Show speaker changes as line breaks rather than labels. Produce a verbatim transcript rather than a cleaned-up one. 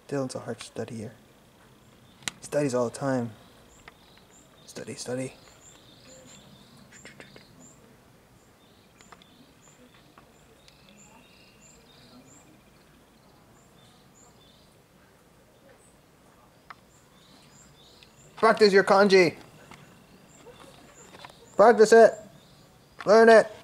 Dylan's a hard studier. He studies all the time. Study, study. Practice your kanji. Practice it. Learn it.